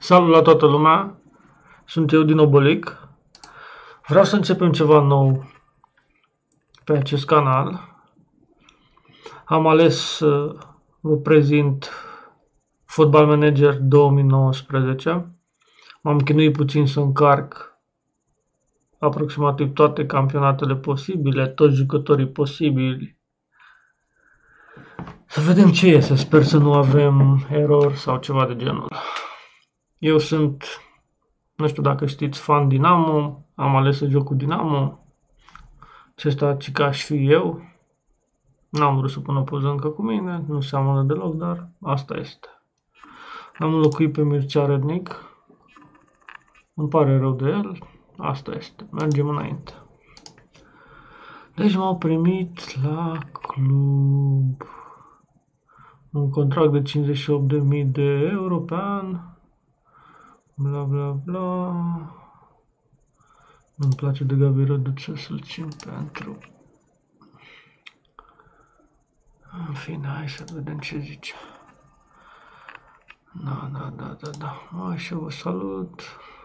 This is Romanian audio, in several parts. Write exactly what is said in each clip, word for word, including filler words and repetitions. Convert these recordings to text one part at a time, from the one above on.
Salut la toată lumea, sunt eu din Obolic. Vreau să începem ceva nou pe acest canal. Am ales să vă prezint Football Manager două mii nouăsprezece. M-am chinuit puțin să încarc aproximativ toate campionatele posibile, toți jucătorii posibili. Să vedem ce iese, sper să nu avem erori sau ceva de genul. Eu sunt, nu știu dacă știți, fan Dinamo, am ales să joc cu Dinamo. Acesta cica aș fi eu. N-am vrut să pun o poză încă cu mine, nu seamănă deloc, dar asta este. Am înlocuit pe Mircea Rădnic. Îmi pare rău de el, asta este, mergem înainte. Deci m-au primit la club un contract de cincizeci și opt de mii de euro pe an. Bla bla bla. Nu-mi place de Gabi Răduță să-l țin pentru... În fine, hai să vedem ce zice. Da, da, da, da, da. Așa, vă salut.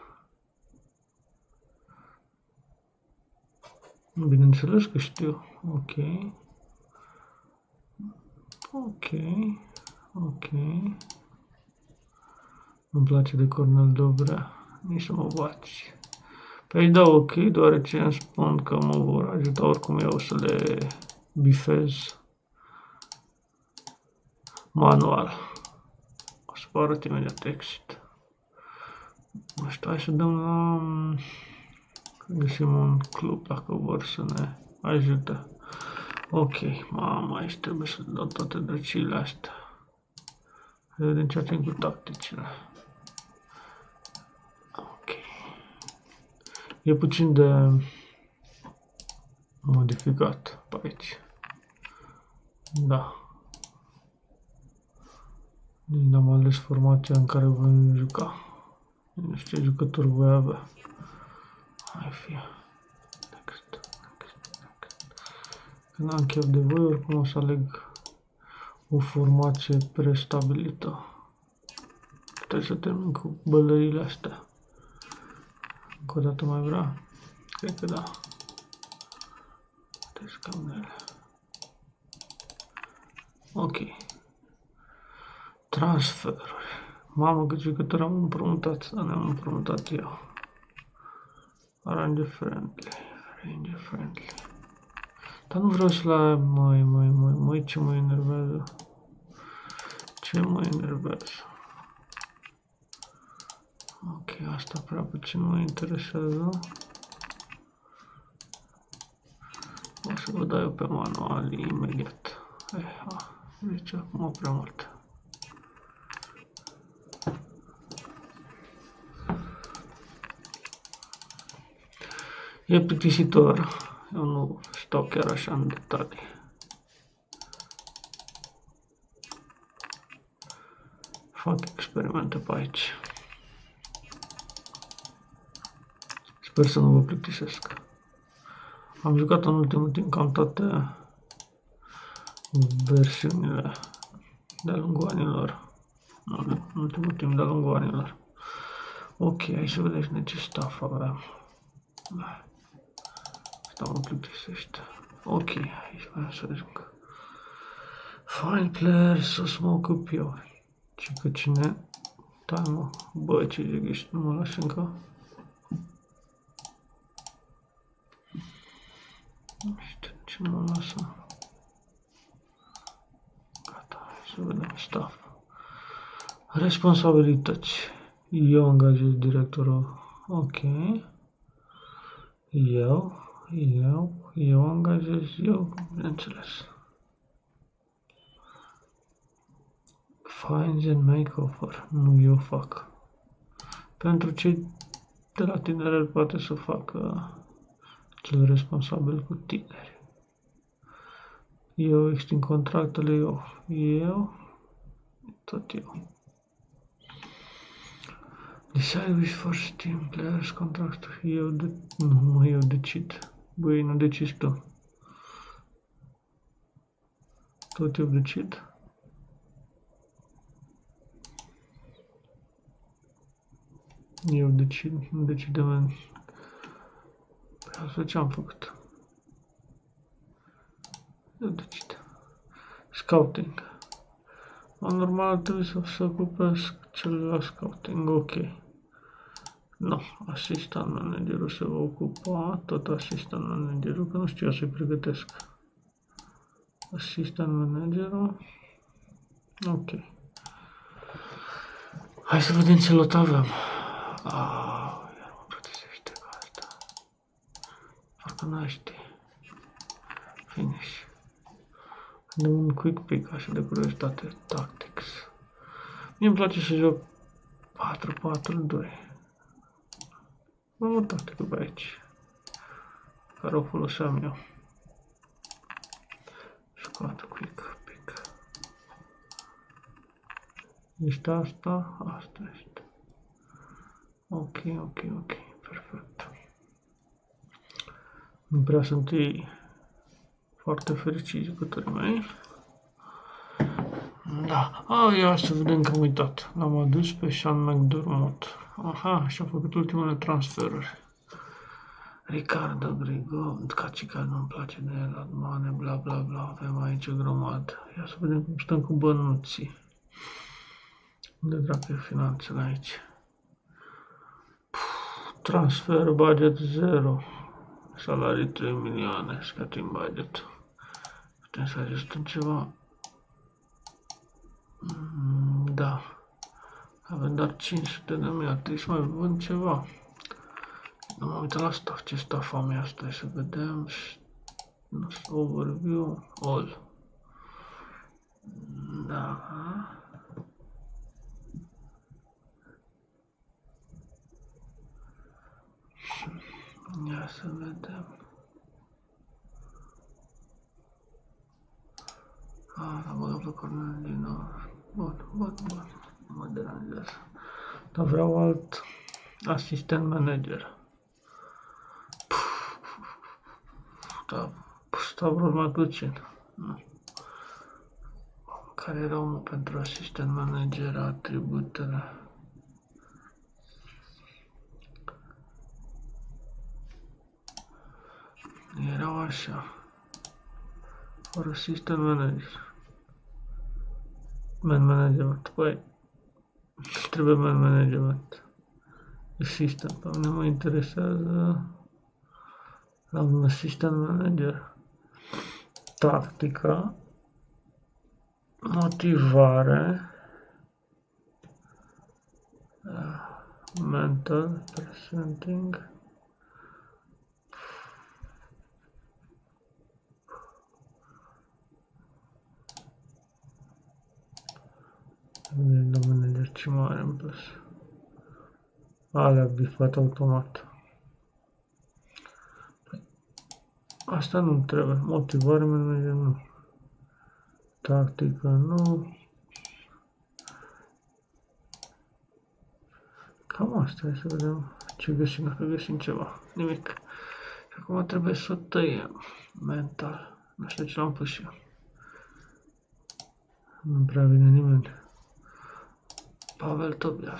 Bineînțeles că știu. Ok. Ok. Ok. Nu-mi place de Cornel Dobrea. Nici să mă bați. Păi da, ok, deoarece îmi spun că mă vor ajuta, oricum eu o să le bifez manual. O să vă arăt imediat exit. Nu știu, hai să dăm la... Găsim un club dacă vor să ne ajute. Ok, mama, aici trebuie să dau toate drăcile astea. Să vedem ce facem cu tacticile. Ok. E puțin de modificat pe aici. Da. Nici am ales formația în care voi juca. Nu știu ce jucători voi avea. Hai fie. Next, next, next. Când am chef de voi, oricum o să aleg o formație prestabilită. Trebuie să termin cu bălările astea. Încă o dată mai vrea? Cred că da. Trebuie să cam de ele. Ok. Transferuri. Mamă, cât jucători am împrumutat, dar ne-am împrumutat eu. Arrange friendly. Arrange friendly. Dar nu vreau să la... Măi, măi, măi, măi, ce mă enervează. Ce mă enervează. Ok, asta prea puțin mă interesează. O să vă dau eu pe manual imediat. Eh, a, zice acum prea mult. E plictisitor. Eu nu stau chiar așa în detalii. Fac experimente pe aici. Sper să nu vă plictisesc. Am jucat în ultimul timp cam toate versiunile de-a lungul anilor. Nu, în ultimul timp de-a lungul anilor. Ok, hai să vedem ce stuff aveam. Asta mă plictisește. Ok, aici vreau să zic. Find player, să mă ocup eu. Ce că cine... Stai mă, bă, ce zic, ești, nu mă lași încă? Nu știu, ce nu mă lasă. Gata, hai să vedem stuff. Responsabilități. Eu angajez directorul. Ok. Eu, eu, eu angajez, eu, bineînțeles. Finds and makeover. Nu eu fac. Pentru cei de la tineri poate să facă cel responsabil cu tineri. Eu extind contractele, eu, eu, tot eu. Decide which first team players contract. Eu, de, nu, mă, eu decid. Băi, nu decizi tu. Tot eu decid. Eu decid, nu decidem în... Păi altfel ce am făcut? Eu decid. Scouting. În normal trebuie să se ocupe cel la scouting, ok. Nu, asistant managerul se va ocupa, tot asistant managerul, că nu știu să-i pregătesc. Asistant managerul, ok. Hai să vedem ce lot avem. Ah, iar mă plătește cu asta. Parcă nu știi. Finish. De un quick pick, așa de curiozitate, tactics. Mie îmi place să joc patru patru doi. Am o tactică pe aici, care o foloseam eu. Scoat quick pick. Este asta, asta este. Ok, ok, ok, perfect. Nu prea sunt ei foarte fericiți jucătorii mei. Da, ah, ia să vedem că am uitat. L-am adus pe Sean McDermott. Aha, și-a făcut ultimele transferuri. Ricardo Grigo, Cacica nu-mi place de el, Admane, bla bla bla, avem aici o grămadă. Ia să vedem cum stăm cu bănuții. Unde dracu e finanțele aici? Puh, transfer budget zero. Salarii trei milioane, scatim budget. Putem să ajustăm ceva? Mm, da. Avem doar cinci sute de mii, ar trebui să mai vând ceva. Nu m-am uitat la staff, ce staff am eu asta, să vedem. Overview, all. Da. Ia să vedem. Ah, l-am băgat pe Cornel din nou. Bun, bun, bun. Nu mă deranjează. Dar vreau alt asistent manager. Da, Stavros mai puțin. Nu. Care era unul pentru asistent manager, atributele? Erau așa. For assistant manager. Man management. Păi, trebuie man management. Assistant. Pe mine mă interesează la un assistant manager. Tactica. Motivare. Mental. Presenting. De manager ce mai are în plus. Alea bifat automat. Asta nu trebuie. Motivare manager nu. Tactică nu. Cam asta e, să vedem ce găsim, dacă găsim ceva. Nimic. Și acum trebuie să o tăiem. Mental. Nu știu ce l-am pus și eu. Nu prea vine nimeni. Pavel Tobias.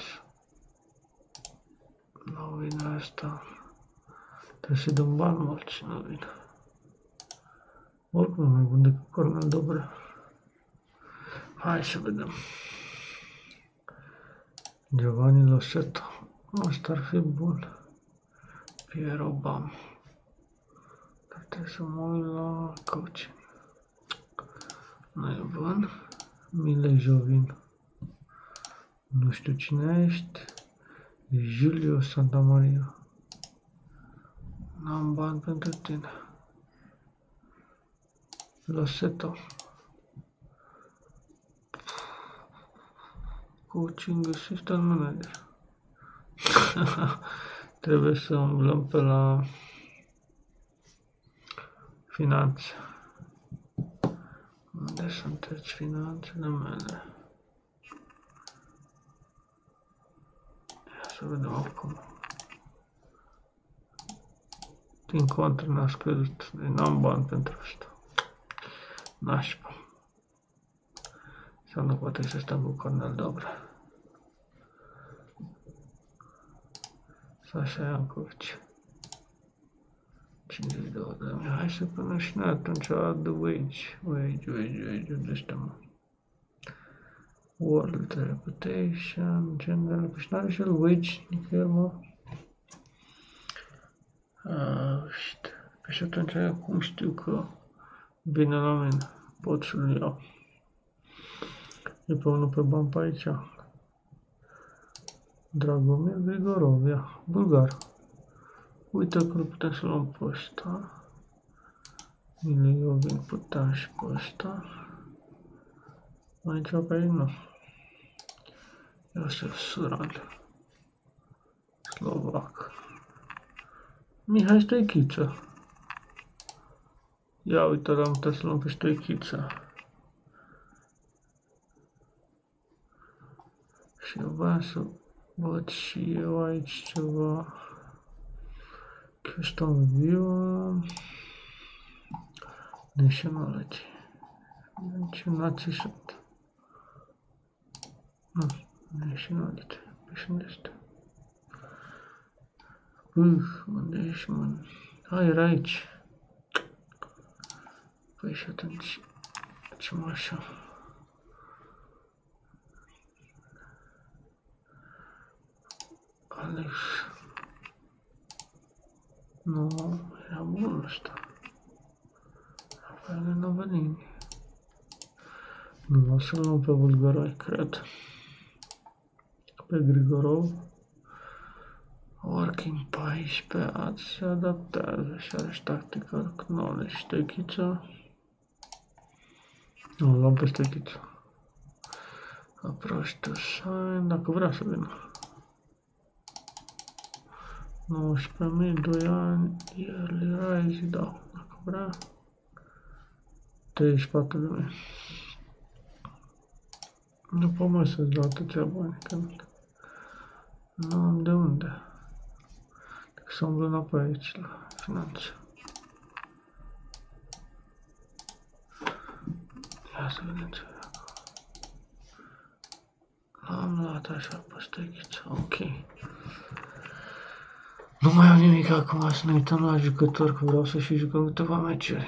Nu vine asta. Trebuie să-i dăm bani mulți, nu vine. Oricum mai bun decât Cornel Dobrea. Hai să vedem. Giovanni Lo Celso. Asta ar fi bun. Piero Bam. Dar trebuie să mă uit la coaching. Nu e bun. Mile Jovin. Nu știu cine ești. Julio Santamaria. N-am bani pentru tine. Lo Celso. Coaching assistant manager. Trebuie să umblăm pe la finanțe. Unde sunteți finanțele mele? Ia să vedem acum. Din contră n-a scăzut. N-am bani pentru asta. Nașpa. Sau nu poate să stăm cu Cornel Dobrea. Sau așa i-am curci. cincizeci și două de mii. Hai să punem și noi atunci the wage. Wage, wage, wage, unde stăm? World reputation, general, păi și n-are și el wage nicăieri, mă. Știu. Păi și atunci acum știu că vine la mine. Pot să-l iau. E pe unul pe bani pe aici. Dragomir Grigorov, ia, bulgar. Uite că îl putem să luăm pe ăsta. Miliovin putem și pe ăsta. Mai ceva pe aici, nu. Iosef Suran. Slovac. Mihai Stoichiță. Ia uite, l-am putea să luăm pe Stoichiță. Și eu vreau să văd și eu aici ceva. Custom view. Nationality. Ce nații sunt? Nu, nationality. Păi și unde este? Uf, unde ești, mă? A, era aici. Păi și atunci, facem așa. Alex. Nu, era bun ăsta. Rafael Novelini. Nu o să-l luăm pe Bulgaroi, cred. Pe Grigorov. Working paisprezece, azi se adaptează și are tactical knowledge. Stoichiță. Nu, luăm pe Stoichiță. Approach to sign, dacă vrea să vină. nouăsprezece mii, doi ani, yearly rise, da, dacă vrea. treizeci și patru de mii. Nu pot mai să-ți dau atâția bani, că nu am de unde. Dacă să umblu înapoi aici, la finanțe. Ia să vedem ce e acolo. L-am luat așa pe Stoichiță, ok. Nu mai am nimic acum, să ne uităm la jucători, că vreau să și jucăm câteva meciuri.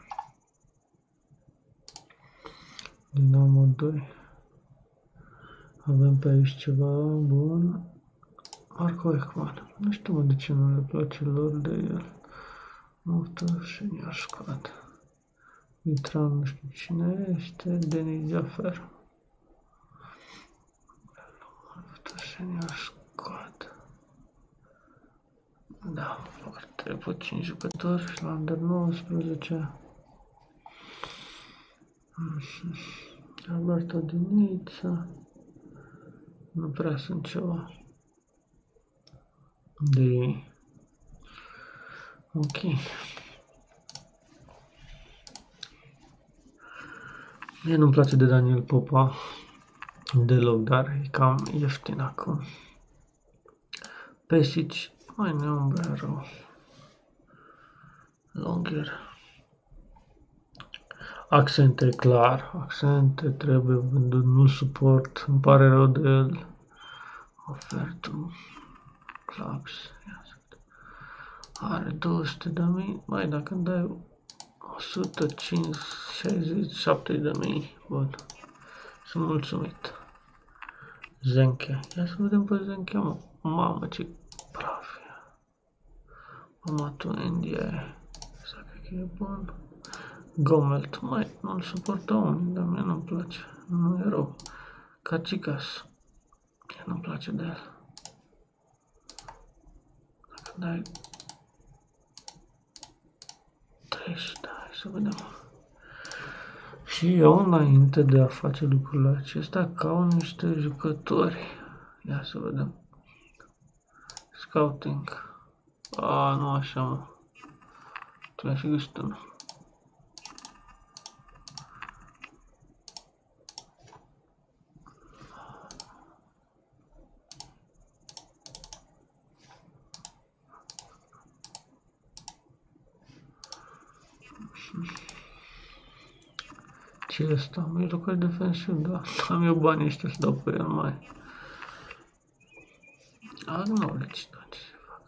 Dinamo doi. Avem pe aici ceva bun. Marco Ekman. Nu știu mă de ce nu le place lor de el. Motor senior squad. Mitran nu știu cine este. Denis Jafer. Motor senior squad. Da, foarte puțini jucători și la under nouăsprezece. Alberto Dinița. Nu prea sunt ceva. De... Ok. Mie nu-mi place de Daniel Popa deloc, dar e cam ieftin acum. Pesic, mai ne umbră rău. Longer. Accente, clar. Accente trebuie vândut, nu suport. Îmi pare rău de el. Ofertul. Clubs. Are două sute de mii. Mai dacă îmi dai o sută cincizeci, șaizeci, șaptezeci de mii. Bun. Sunt mulțumit. Zenche. Ia să vedem pe Zenche, mă. Mamă, ce praf e. Mama, tu India. Asta cred că e bun. Gomelt, mai, nu-l suportă unii, dar mie nu-mi place, nu e rău. Cacicas, mie nu-mi place de el. Dacă dai treizeci, da, hai să vedem. Și eu, înainte de a face lucrurile acestea, caut niște jucători. Ia să vedem. Scouting. A, nu așa, mă. Trebuie să găsit unul. Ce e ăsta? Mijlocaj defensiv, da. Am eu banii ăștia să dau pe el mai. Acknowledge, da, ce se fac.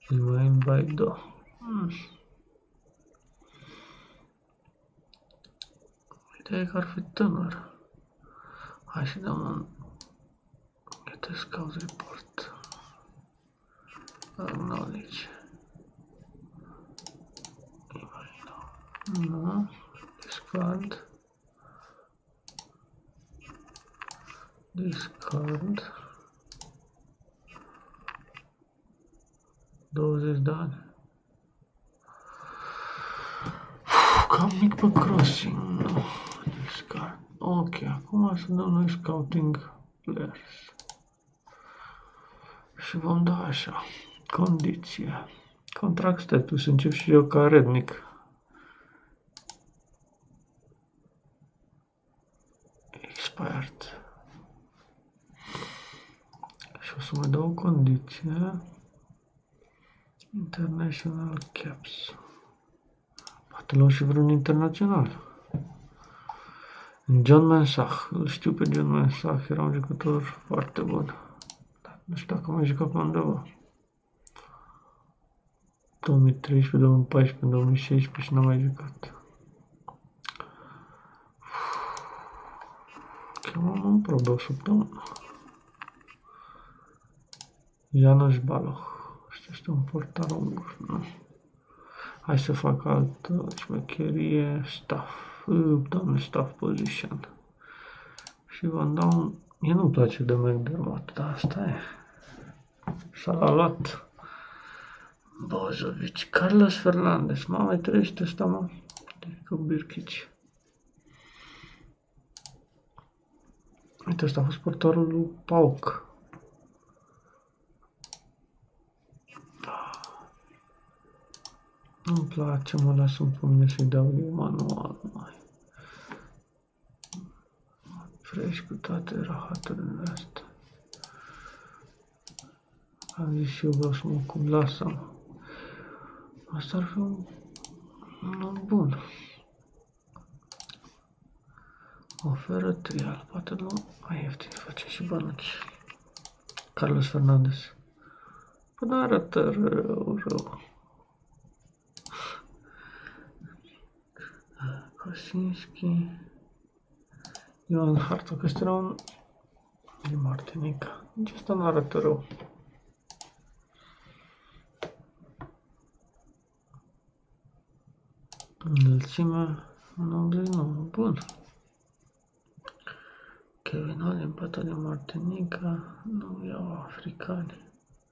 Email by Do. Hmm. Ideea e că ar fi tânăr. Hai să dăm un Get a Scout Report. Acknowledge. Nu. Discard. Discard. douăzeci de ani. Uf, cam mic pe crossing. Nu. Discard. Ok, acum să dăm noi Scouting Players. Și vom da așa. Condiție. Contract status. Încep și eu ca rednic. Expired. Și o să mai dau o condiție. International Caps. Poate luăm și vreun internațional. John Mensah. Îl știu pe John Mensah. Era un jucător foarte bun. Dar nu știu dacă mai jucat pe undeva. două mii treisprezece, două mii paisprezece, două mii șaisprezece și n-am mai jucat. Chemăm în probă o săptămână. Janusz Baloch. Ăsta este un portar ungur. Nu. Hai să fac altă șmecherie. Staff. Doamne, staff position. Și v-am dat un... Mie nu-mi place de McDermott, dar asta e. S-a luat. Bozovic. Carlos Fernandez. Mă, mai trăiește ăsta, mă. Cu Birkic. Uite, ăsta a fost portarul lui Pauk. Nu-mi place, mă las în pumne să-i dau eu manual, mai. Fresh cu toate rahaturile astea. Am zis și eu vreau să mă cum lasă-mă. Asta ar fi un, un om bun. Oferă trial, poate nu mai ieftin, face și bănuți. Carlos Fernandez. Până arată rău, rău. Kosinski. Ioan Hartog, că ăsta era un... din Martinica. Nici ăsta nu arată rău. Înălțimea nouăzeci și nouă. Bun. Kevin Allen, pata din Martinica. Nu iau africani.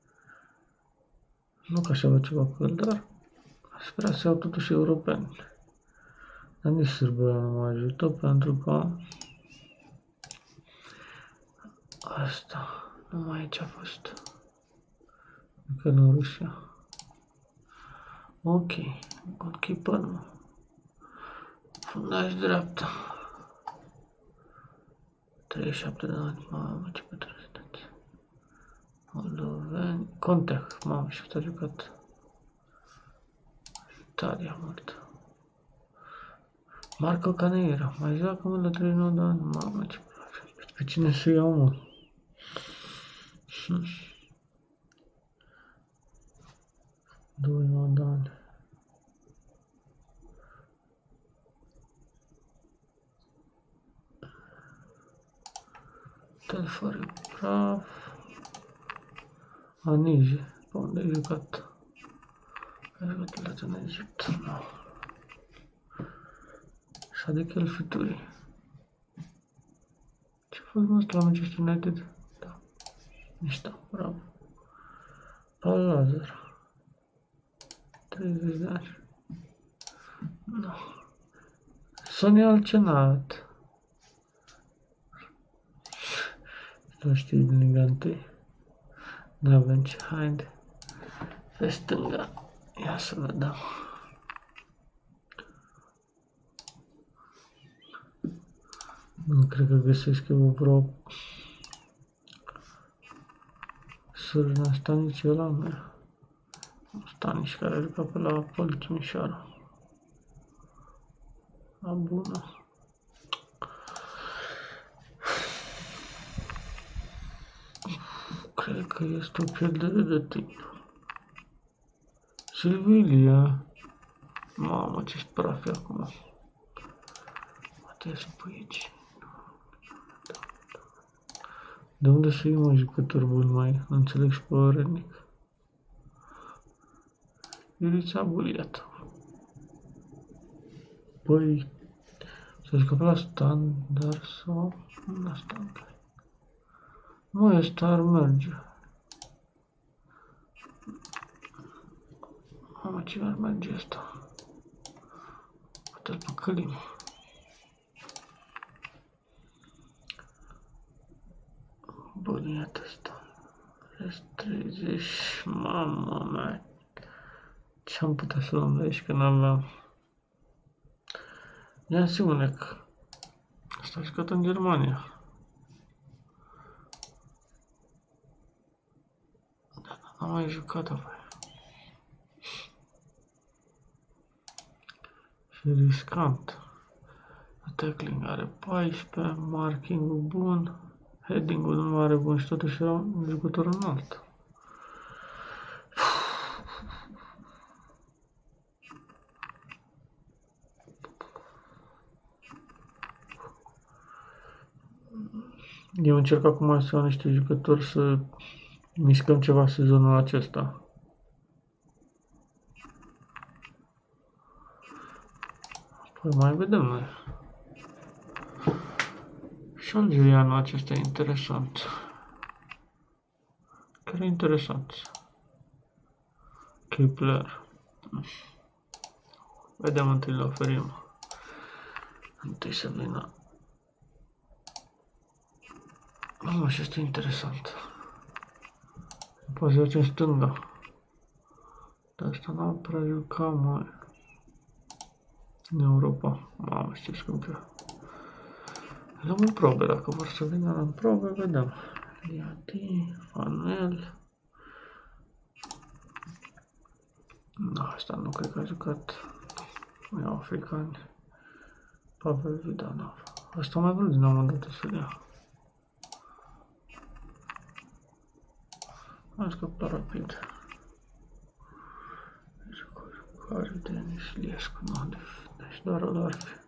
Nu că așa văd ceva cu el, dar sper să iau totuși europeni. Dar nici Sârbăia nu mă ajută pentru că asta numai aici a fost. Încă în Rusia. Ok, goalkeeper nu. Fundaș dreapta. treizeci și șapte de ani, mamă, ce bătrân sunteți. Moldoveni, Contact, mamă, și ăsta a jucat. Italia mult. Marco Caneira, mai joacă mă la treizeci și nouă de ani, mamă, ce bătrân. Pe cine să iau, mă? douăzeci și nouă de ani. Telfari praf. Anije, pe unde ai jucat? Ai jucat în Egipt, nu. Sadek El Fituri. Ce a fost mă ăsta la Manchester United? Da. Mișto, bravo. Paul Lazar. treizeci de ani. Nu. Sonia Alcenat. Nu știi din Liga unu. N-avem ce, haide. Pe stânga. Ia să vedem. Nu cred că găsesc eu vreo Sârna Stanici ăla mea. Stanici care a jucat pe la Pol Timișoara. A bună. Cred că este o pierdere de timp. Silvilia. Mamă, ce-s praf e acum. Trebuie să pui aici. De unde să iei, mă, jucători buni, mai? Nu înțeleg și pe rednic. Irița Buliat. Păi, să zic pe la standard sau la standard? Mă, ăsta ar merge. Mamă, ce ar merge ăsta? Poate-l păcălim. Buliat ăsta. S treizeci, mamă mea. Ce-am putea să luăm de aici, că n-aveam. Ia Simonec. Asta a jucat în Germania. N-am mai jucat apoi. Și riscant. Tackling are paisprezece, marking-ul bun, heading-ul nu are bun și totuși era un jucător înalt. Eu încerc acum să iau niște jucători să mișcăm ceva sezonul acesta. Păi mai vedem noi. Și algerianul acesta e interesant. Chiar e interesant. Kepler. Vedem întâi, le oferim. Întâi să vină. Mamă, și asta e interesant. Poate să facem stânga. Dar asta n-am prea jucat, mai. În Europa. Mamă, știu scump e. Vedem în probe, dacă vor să vină în probe, vedem. Iati, Fanuel. Nu, asta nu cred că a jucat. Nu iau africani. Pavel Vidanov. Asta mai vrut din am dat să-l ia. Am scăpat rapid. Jucători Denis Liescu, nu, deci doar o doar fi.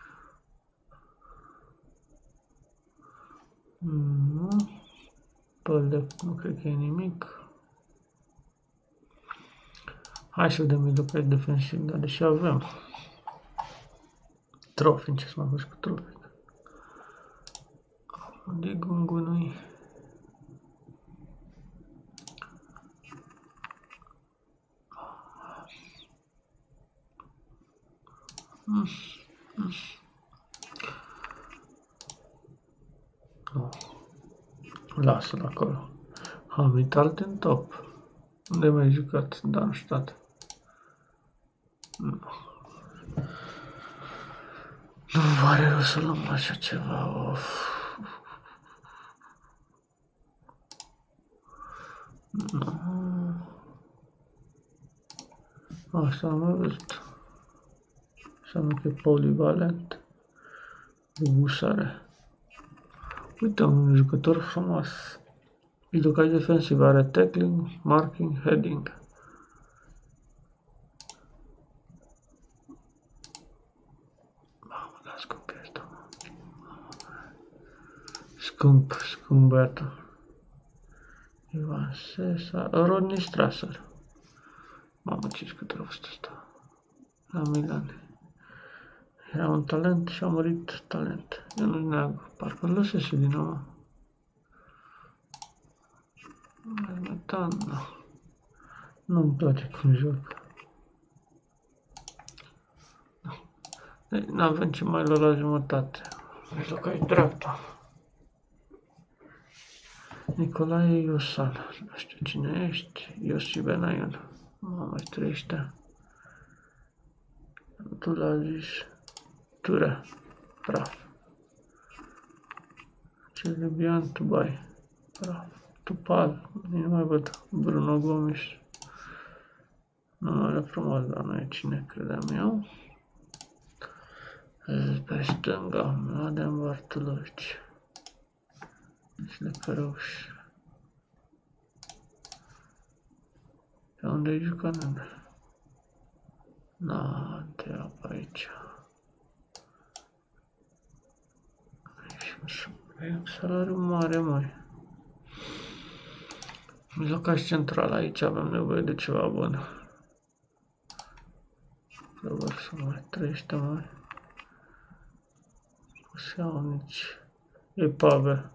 Nu. Pe nu cred că e nimic. Hai să vedem mijlocaj defensiv, dar deși avem Trofin, ce să mai faci cu Trofin? De gungunui. Mm. Mm. Oh. Lasă-l acolo. Hamid Alten top. Unde mai jucat? Darmstadt. Nu. Nu pare rău să luăm așa ceva. Of. Nu. Asta am mai văzut. Înseamnă că e polivalent. Gusare. Uite, un jucător frumos. Mijlocaj defensiv are tackling, marking, heading. Mamă, da, scump e asta. Scump, scump băiatul. Ivan Sesa, Rodney Strasser. Mamă, ce jucător a fost ăsta. La Milan. Era un talent și a murit talent. Eu nu neagă, parcă îl lăsese din nou. Metan, nu. Nu-mi place cum joc. Deci n-avem ce mai lua la jumătate. Mijlocaj dreapta. Nicolae Iosan. Nu știu cine ești. Iossi Benayan. Mamă, trește. Tu l-a zis. Ture. Praf. Celebian Tubai. Praf. Tupal. Nu mai văd. Bruno Gomes. Numele frumos, dar nu e cine credeam eu. Pe stânga, Mladen Bartolovici. Slecăruș. Pe unde-i jucat? Na, te apă aici. E un salariu mare, mai. Mijlocaș central, aici avem nevoie de ceva bun. Trebuie să mai trăiește, mai. O să iau nici epave.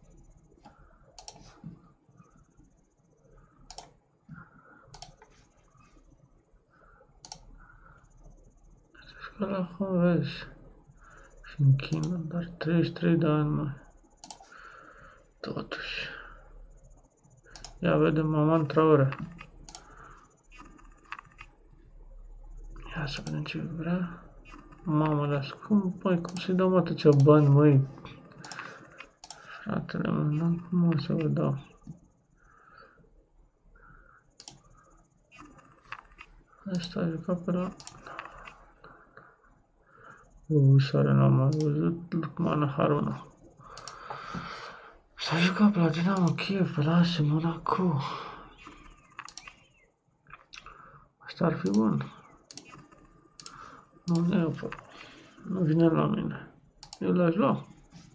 Că la cum vezi, și închină, dar treizeci și trei de ani, mai. Totuși. Ia vedem Maman Traore. Ia să vedem ce vrea. Mamă, dar cum, păi, cum să-i dau atâția bani, măi? Fratele meu, nu, cum o să vă dau? Asta a jucat pe la... Uuu, soare, n-am mai văzut Lukman Haruna. S-a jucat pe la Dinamo Kiev, pe la A S Monaco. Asta ar fi bun. Nu, nu, nu vine la mine. Eu l-aș lua.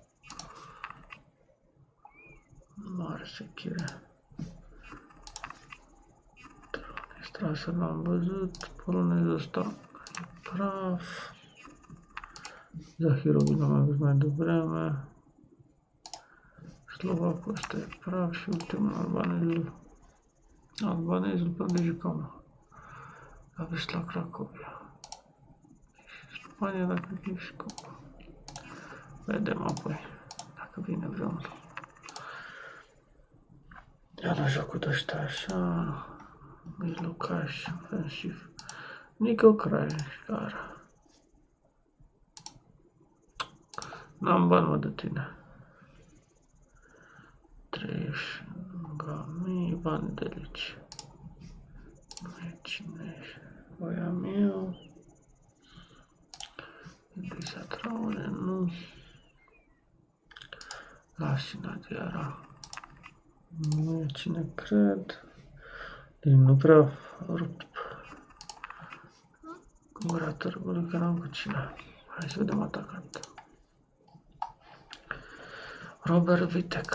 Mare sechire. Strasă l-am văzut. Polonezul ăsta e praf. Zahirovic l-am mai văzut mai devreme. Slovacul ăsta e praf și ultimul albanezul. Albanezul pe unde jucăm? A văzut la Cracovia. Spania dacă e și Copa. Vedem apoi dacă vine vreunul. Ia la jocul de ăștia așa. Mijlocaș, ofensiv. Nico Krajcar. N-am bani, mă, de tine. treizeci mii bani de lici. Mai cine ești? Voia meu. Elisa Traore, nu. Lasina Diara. Nu e cine cred. Din nu prea rupt gura târgului, că n-am cu cine. Hai să vedem atacant. Robert Vitek.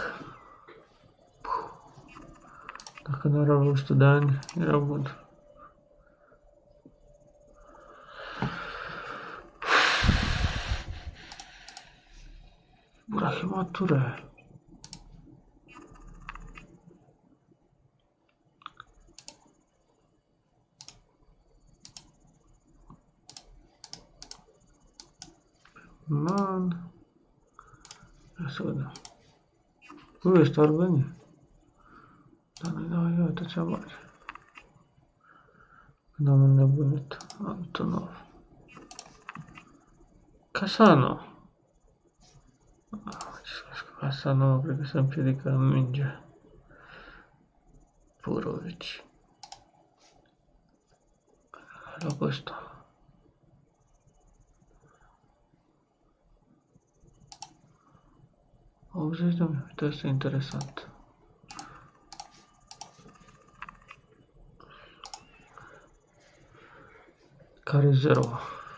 Dacă nu era o sută de ani, era bun. Brahima Ture. Man. Ia să vedem. Ui, ăsta ar veni. Dar nu-i dau eu atâția bani. Când am înnebunit. Antonov. Casano. Casano, cred că se împiedică în minge. Purovici. Locul ăsta. optzeci de mii, uite, asta e interesant. Care zero?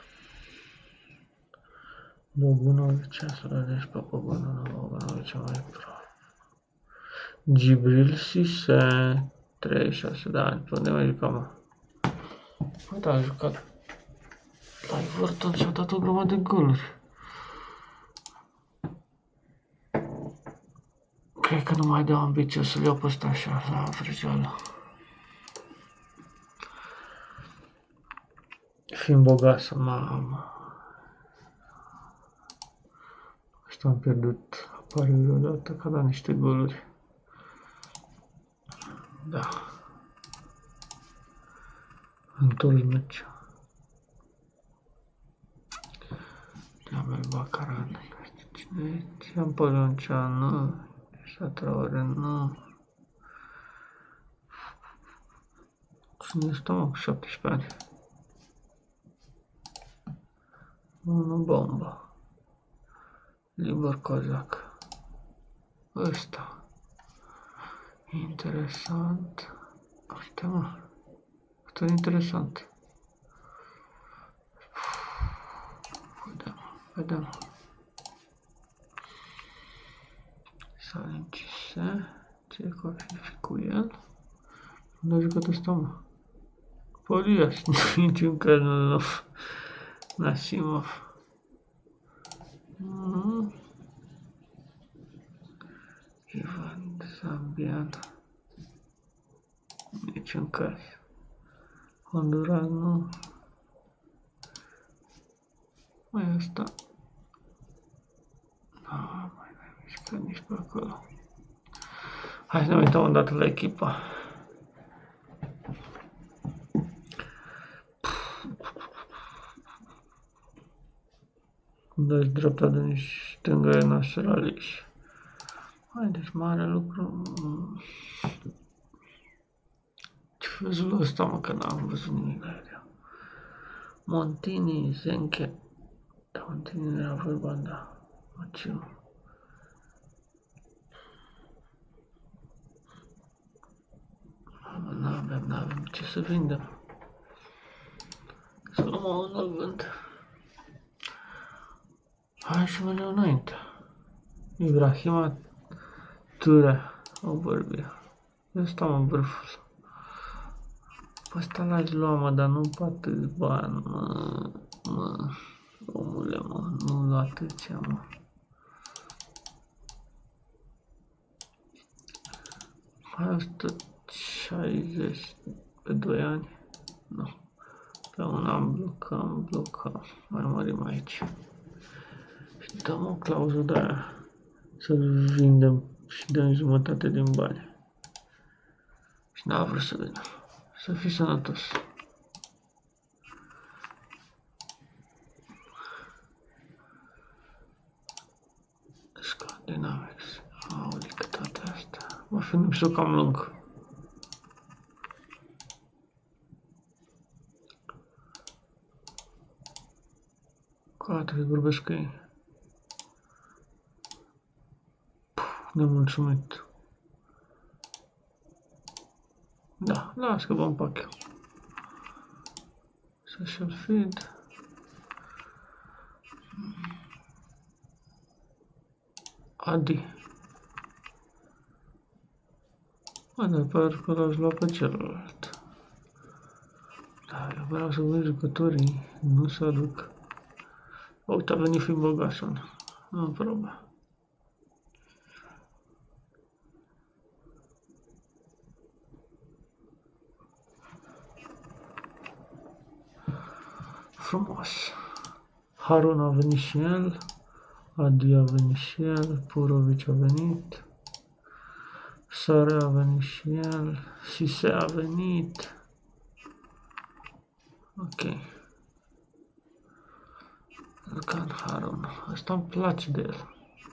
Bogunovic, să vedeți pe Bogunovic, Bogunovic mai praf. Gibril Sise, treizeci și șase de ani, pe unde mai jucam, mă? Uite, a jucat la Everton și a dat o grămadă de goluri. Cred că nu mai dau ambiție să-l iau pe ăsta așa, la vrăjeală. Fiind bogat să mamă. Ăsta am pierdut apariul odată, că a dat niște goluri. Da. Întors meciul. Jamel Bacaran. Cine e? Țian Pălonceanu. Elisa Traore, nu. Cine este, mă, cu șaptesprezece ani? Unu bombă. Libor Cozac. Ăsta. Interesant. Uite, mă. Asta e interesant. Vedem. Să ce se, ce va fi cu el. Unde a jucat ăsta, mă? Polias, niciun caz nu. Nasimov. Mm. Ivan Zambian. Niciun caz. Honduras nu. Mai ăsta. Nu, mai n-am mișcat nici pe acolo. Hai să ne uităm o dată la echipa. Dă-ți dreapta de nici stânga e Nasser Aliș. Hai, deci mare lucru. Ce văzul ăsta, mă, că n-am văzut nimic la el. Montini, Zenche. Da, Montini era vorba, da. Maciu. N-avem, n-avem ce să vindem. Să luăm un alt vânt. Hai și mergem înainte. Ibrahima Ture, o bărbie. Ăsta mă vârful. Pe ăsta l-aș lua, mă, dar nu pe atât bani, mă, mă, omule, mă, nu la atâția, mă. Hai o sută șaizeci pe doi ani, nu. Pe un an blocăm, blocăm, mai mărim aici. Și dăm o clauză de aia, să vindem și dăm jumătate din bani. Și n-a vrut să vedem. Să fii sănătos. Scandinavics. Aulică toate astea. Mă fi mișto cam lung. Catre, vorbesc cu ei. Nemulțumit. Da, las că vom pac eu. Social feed. Adi. Mă, dar par că l-aș lua pe celălalt. Da, eu vreau să văd jucătorii, nu se aduc. Uite, a venit fi Bogason. Nu probă. Frumos. Harun a venit și el. Adi a venit și el. Purovici a venit. Sare a venit și el. Sise a venit. Ok. Elkan Harun. Asta îmi place de el.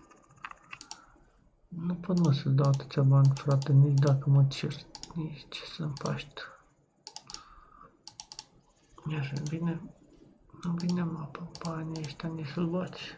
Nu pot, mă, să dau atâția bani, frate, nici dacă mă cert. Nici ce să împaști. Așa, bine. Nu vine, mă, pe banii ăștia nici să-l bați.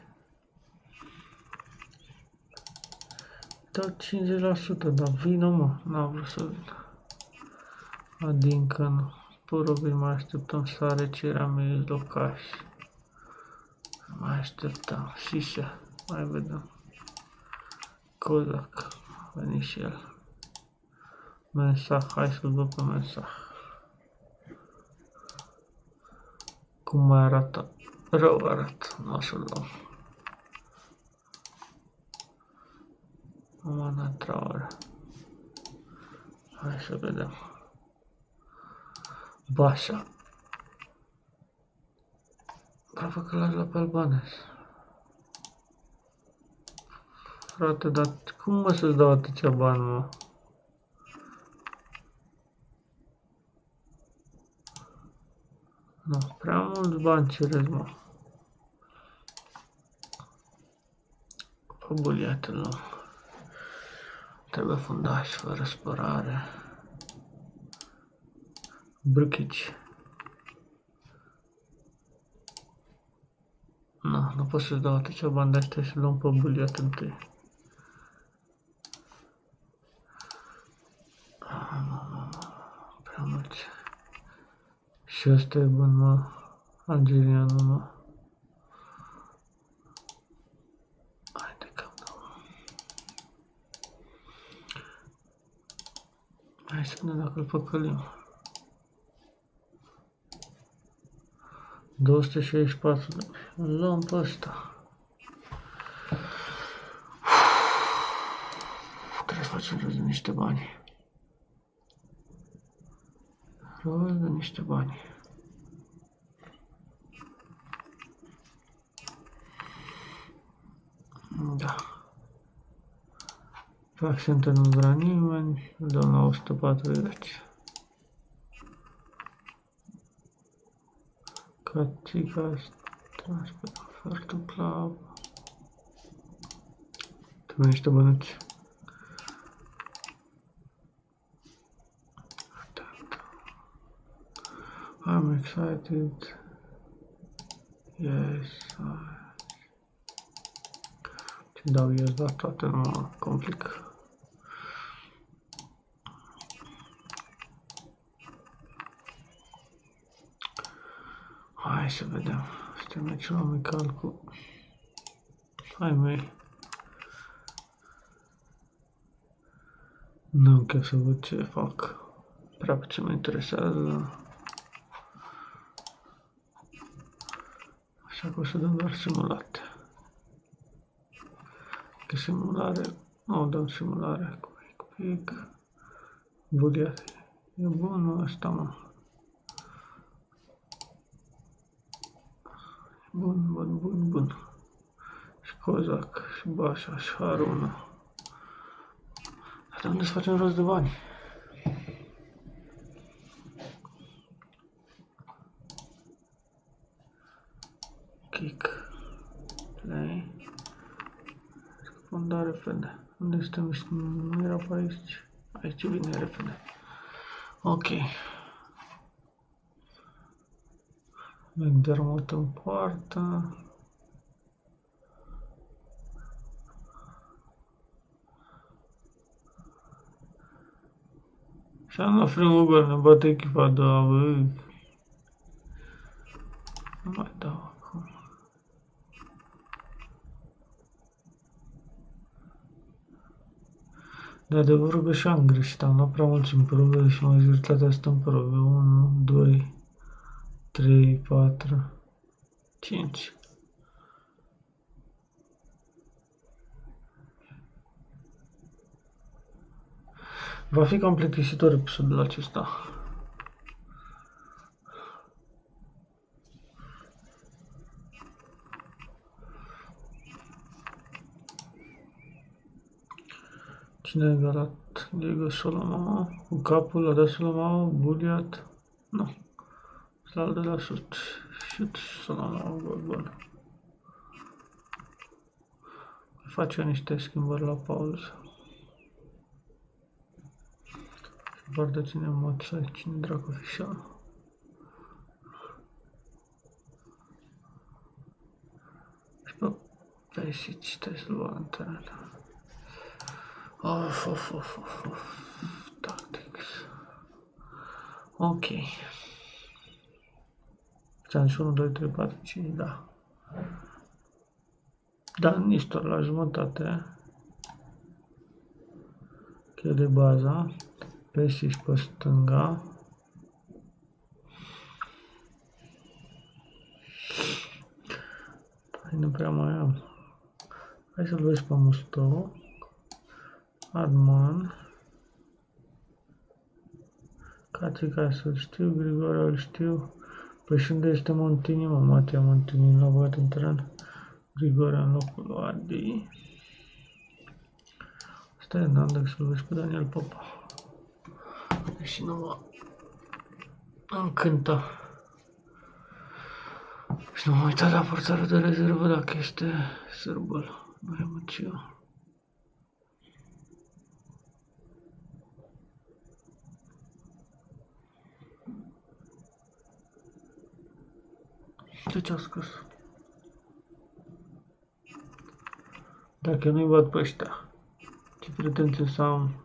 Dau cincizeci la sută, dar vină, mă, n-am vrut să vină. Adincă nu. Probabil mai așteptăm Sare, cerea mijlocaș. Mai așteptăm. Sise, mai vedem. Kozak, a venit și el. Mensah, hai să-l văd pe Mensah. Cum mai arată? Rău arată, nu o să-l luăm. Omana Traore. Hai să vedem. Bașa. Aproape că l-aș lua pe Albanes. Frate, dar cum mă să-ți dau atâția bani, mă? Nu, prea mulți bani cereți, mă. Pe buliatul, nu. Trebuie fundaș fără spărare. Brâchici. Nu, nu pot să-ți dau atâția bani de ăștia și luăm pe buliat întâi. Prea mulți. Și ăsta e bun, mă. Algerianul, mă. Să vedem dacă îl păcălim. două sute șaizeci și patru de ori. Îl luăm pe ăsta. Trebuie să facem rost de niște bani. Rost de niște bani. Da. Pe accentă nu vrea nimeni. Îl dăm la o sută patruzeci. Catica, transport, ofertul club. Trebuie niște bănuți. I'm excited. Yes. Ce dau yes la toate, nu mă complic. Hai să vedem. Este meciul amical cu ai mei. Nu am chef să văd ce fac. Prea puțin mă interesează. Așa că o să dăm doar simulate. Că simulare, nu dăm simulare cu pic, pic. Buliat. E bunul ăsta, mă. Bun, bun, bun, bun. Și Cozac, și Bașa, și Haruna. Dar de unde să facem rost de bani? Kick. Play. Scăpăm, repede. Unde suntem? Nu era pe aici. Aici vine repede. Ok. McDermott în poartă. Și am la primul gol, ne bate echipa de la bă. Nu mai dau acum. De adevărul că și-am greșit, am luat prea mulți în probe și majoritatea stă în probe. unu, doi, trei, patru, cinci. Va fi cam plictisitor episodul acesta. Cine a egalat? Diego Solomao. Cu capul a dat Solomao, Buliat. Nu. Sal de la șut. Șut Solomao, gol bun. Face niște schimbări la pauză. Și partea ține moța, cine dracu fișa. Și pe Pesici, trebuie să-l bag în teren. Of, of, of, of, of. Tactics. Ok. Ți-am și unu, doi, trei, patru, cinci, da. Dan Nistor la jumătate. Cheia de baza. Pesici pe stânga. Hai, nu prea mai am. Hai să-l vezi pe Musto. Adman. Cațica să-l știu, Grigore îl știu. Păi și unde este Montini, mă? Matea Montini l-a băgat în teren. Grigore în locul lui Adi. Stai în Andex să-l vezi pe Daniel Popa. Și nu mă încântă. Și nu m-am uitat la portarul de rezervă dacă este sârbul. Nu e Măciu. De ce-a scos? Dacă nu-i văd pe ăștia, ce pretenție să am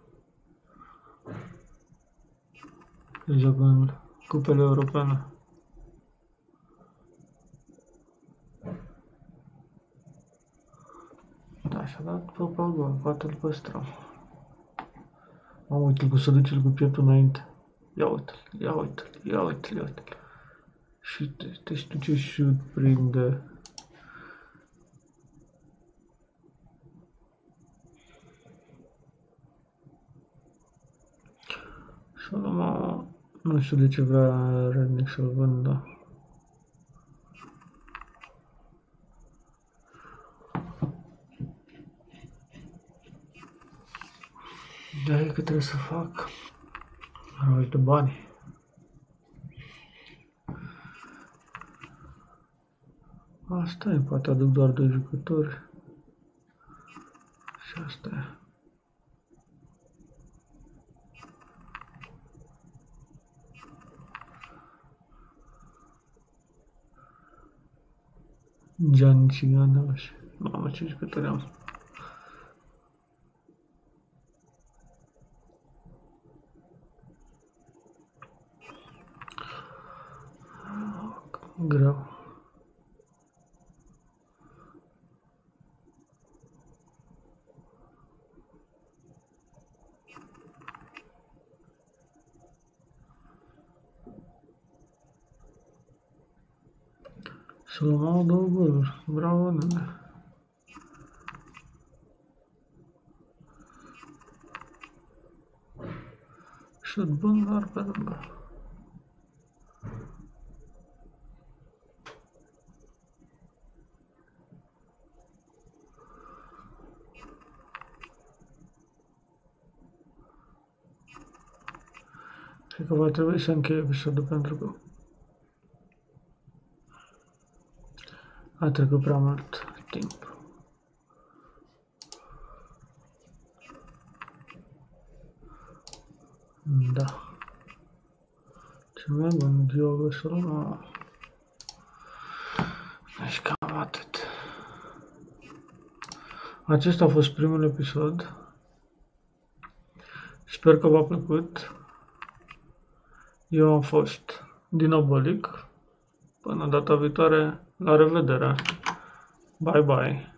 de joc în cupele europene? Da, și-a dat Popa gol, poate îl păstrăm. Am uite cum se duce cu pieptul înainte. Ia uite-l, ia uite-l, ia uite-l, ia uite-l. Și te, te știu ce șut prinde. Și acum, nu știu de ce vrea Redneck să-l vândă. Da, e că trebuie să fac rost de bani. Asta e, poate aduc doar doi jucători. Și asta e. Gianni Țigana și... Mamă, ce jucători am. Greu. Să luăm două goluri. Bravo, nene. Șut bun, dar pe lângă. Cred că va trebui să închei episodul pentru că a trecut prea mult timp. Da. Ce mai bun, Diogo Solomon. Deci cam atât. Acesta a fost primul episod. Sper că v-a plăcut. Eu am fost Dinobolic. Până data viitoare, la revedere. Bye bye.